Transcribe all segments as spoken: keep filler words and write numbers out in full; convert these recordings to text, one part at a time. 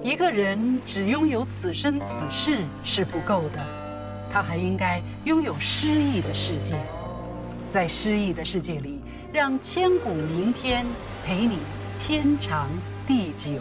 一个人只拥有此生此世是不够的，他还应该拥有诗意的世界。在诗意的世界里，让千古名篇陪你天长地久。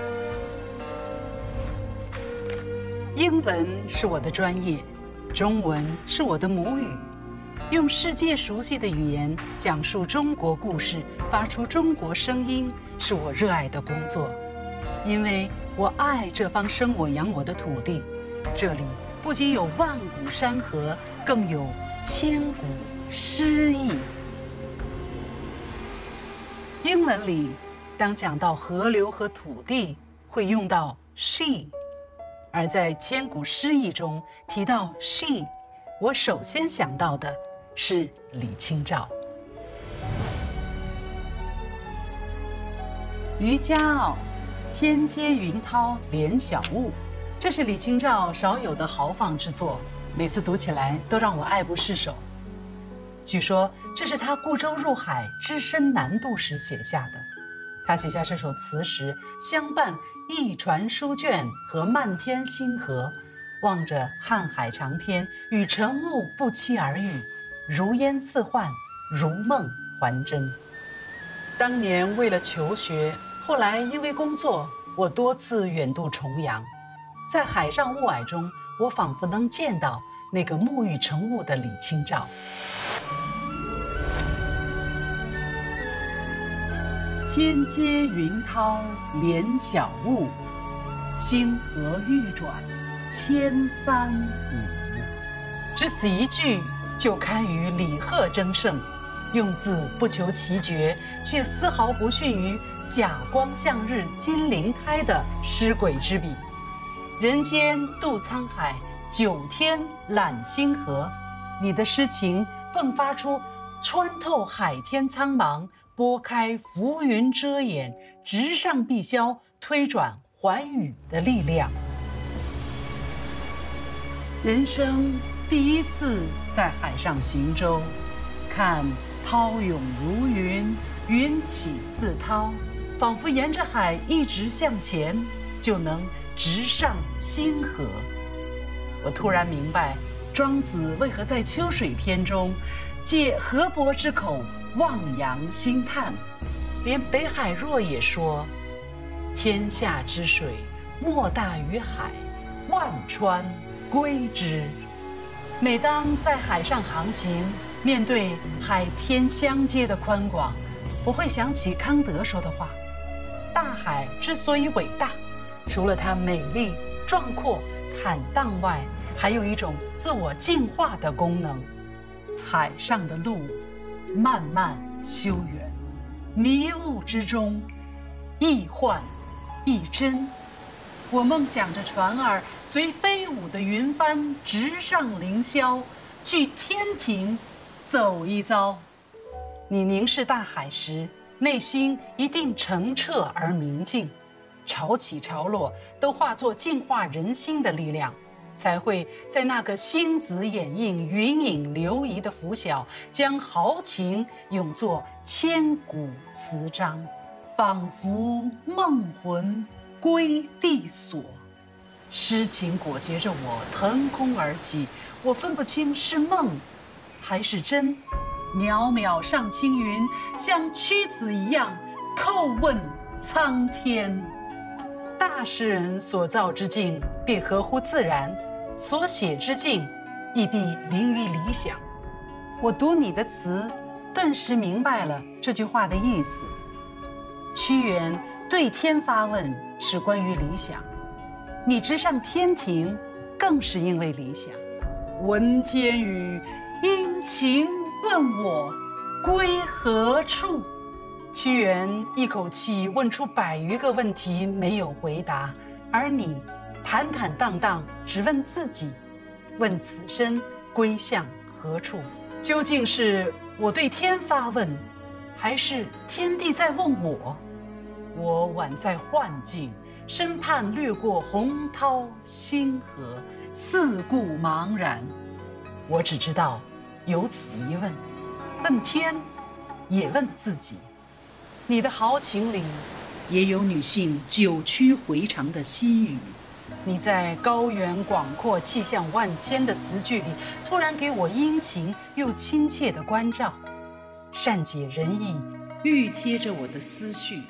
英文是我的专业，中文是我的母语。用世界熟悉的语言讲述中国故事，发出中国声音，是我热爱的工作。因为我爱这方生我养我的土地，这里不仅有万古山河，更有千古诗意。英文里，当讲到河流和土地，会用到 she， 而在千古诗意中提到 she， 我首先想到的是李清照。渔家傲，天阶云涛连晓雾，这是李清照少有的豪放之作，每次读起来都让我爱不释手。据说这是他孤舟入海、只身难渡时写下的。他写下这首词时，相伴一船书卷和漫天星河，望着瀚海长天，与晨雾不期而遇，如烟似幻，如梦还真。当年为了求学，后来因为工作，我多次远渡重洋，在海上雾霭中，我仿佛能见到那个沐浴成雾的李清照。天阶云涛连晓雾，星河欲转千帆舞。只此一句就堪与李贺争胜，用字不求其绝，却丝毫不逊于甲光向日金鳞开的诗鬼之笔。人间渡沧海，九天揽星河。你的诗情迸发出穿透海天苍茫，拨开浮云遮掩，直上碧霄，推转寰宇的力量。人生第一次在海上行舟，看涛涌如云，云起似涛，仿佛沿着海一直向前，就能直上星河。我突然明白，庄子为何在《秋水篇》中借河伯之口望洋兴叹，连北海若也说：“天下之水，莫大于海，万川归之。”每当在海上航行，面对海天相接的宽广，我会想起康德说的话：大海之所以伟大，除了它美丽、壮阔、坦荡外，还有一种自我净化的功能。海上的路漫漫修远，迷雾之中，亦幻亦真。我梦想着船儿随飞舞的云帆直上凌霄，去天庭走一遭。你凝视大海时，内心一定澄澈而明净，潮起潮落都化作净化人心的力量，才会在那个星子掩映、云影流移的拂晓，将豪情咏作千古词章，仿佛梦魂归地所。诗情裹挟着我腾空而起，我分不清是梦还是真。渺渺上青云，像屈子一样叩问苍天。大诗人所造之境必合乎自然，所写之境亦必临于理想。我读你的词，顿时明白了这句话的意思。屈原对天发问是关于理想，你直上天庭更是因为理想。闻天语，殷勤问我归何处？屈原一口气问出百余个问题没有回答，而你坦坦荡荡只问自己，问此生归向何处？究竟是我对天发问，还是天地在问我？我宛在幻境，身畔掠过洪涛星河，四顾茫然。我只知道有此一问，问天，也问自己。你的豪情里， 也有女性久曲回肠的心语。你在高原广阔、气象万千的词句里，突然给我殷勤又亲切的关照，善解人意，熨贴着我的思绪。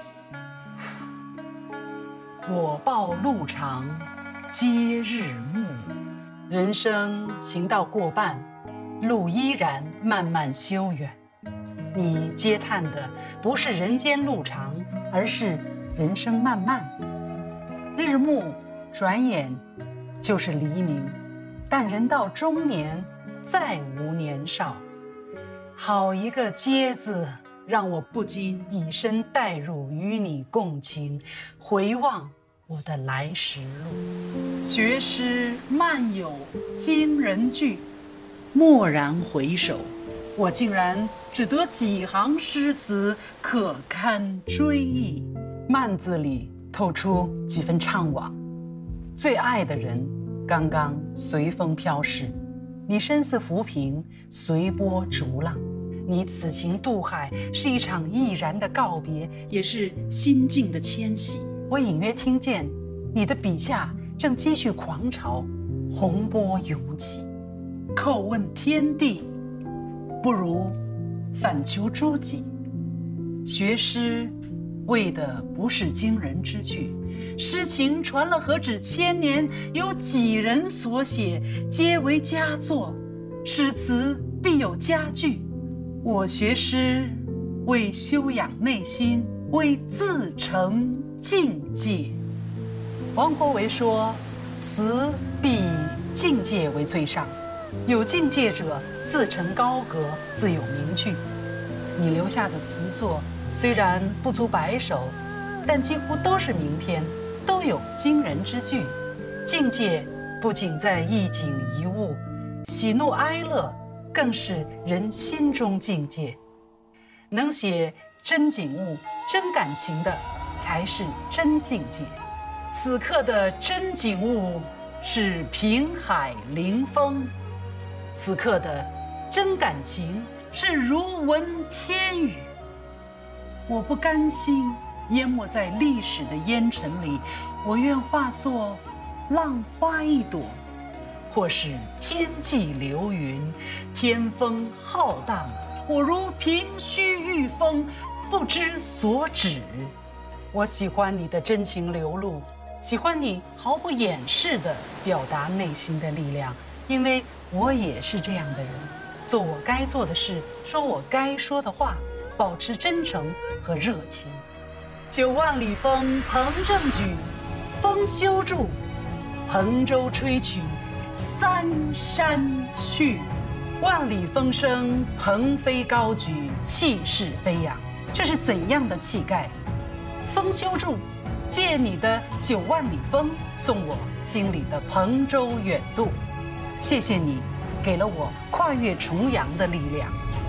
我报路长，皆日暮。人生行到过半，路依然漫漫修远。你嗟叹的不是人间路长，而是人生漫漫。日暮转眼就是黎明，但人到中年再无年少。好一个嗟字，让我不禁以身代入，与你共情，回望我的来时路。学诗漫有惊人句，蓦然回首，我竟然只得几行诗词，可堪追忆。漫字里透出几分怅惘。最爱的人刚刚随风飘逝，你身似浮萍，随波逐浪。你此情渡海，是一场毅然的告别，也是心境的迁徙。我隐约听见你的笔下正继续狂潮，洪波涌起。叩问天地，不如反求诸己。学诗为的不是惊人之句，诗情传了何止千年，有几人所写，皆为佳作。诗词必有佳句。我学诗为修养内心，为自成境界。王国维说，词必以境界为最上，有境界者自成高阁，自有名句。你留下的词作虽然不足百首，但几乎都是名篇，都有惊人之句。境界不仅在一景一物，喜怒哀乐更是人心中境界。能写真景物、真感情的，才是真境界。此刻的真景物是平海临风，此刻的真感情是如闻天语。我不甘心淹没在历史的烟尘里，我愿化作浪花一朵，或是天际流云，天风浩荡，我如凭虚御风，不知所止。我喜欢你的真情流露，喜欢你毫不掩饰地表达内心的力量，因为我也是这样的人，做我该做的事，说我该说的话，保持真诚和热情。九万里风鹏正举，风休住，蓬舟吹取三山去。万里风声鹏飞高举，气势飞扬。这是怎样的气概？风休住，借你的九万里风，送我心里的蓬舟远渡。谢谢你，给了我跨越重洋的力量。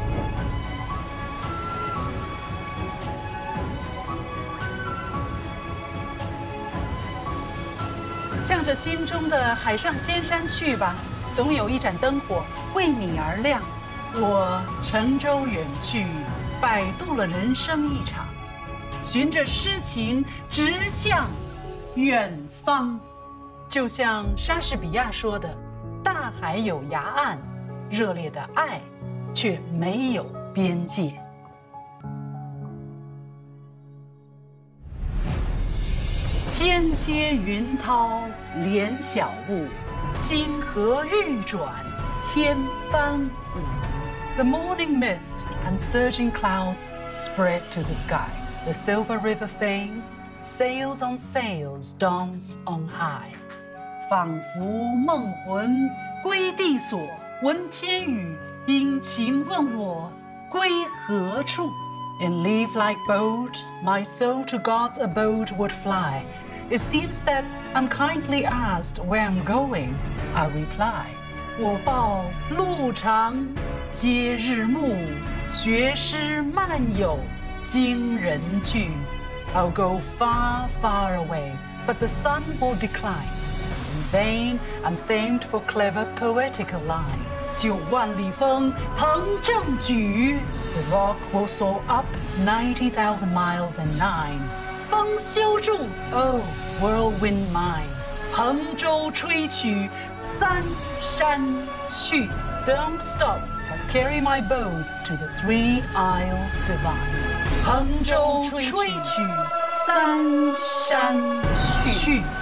向着心中的海上仙山去吧，总有一盏灯火为你而亮。我乘舟远去，摆渡了人生一场，循着诗情直向远方。就像莎士比亚说的，大海有崖岸，热烈的爱却没有边界。天阶云涛连小雾，星河欲转千帆舞。The morning mist and surging clouds spread to the sky. The silver river fades, sails on sails dance on high. 仿佛梦魂归地所，闻天语，殷勤问我归何处。In leaf-like boat, my soul to God's abode would fly. It seems that I'm kindly asked where I'm going. I reply, 我报路长，皆日暮，学诗漫有惊人句。I'll go far, far away, but the sun will decline. In vain, I'm famed for clever poetical line. 九万里风鹏正举 The rock will soar up ninety thousand miles and nine. 风修筑 ，Oh whirlwind mine， 横舟吹曲三山去 ，Don't stop but carry my boat to the three isles divine。横舟吹曲三山去。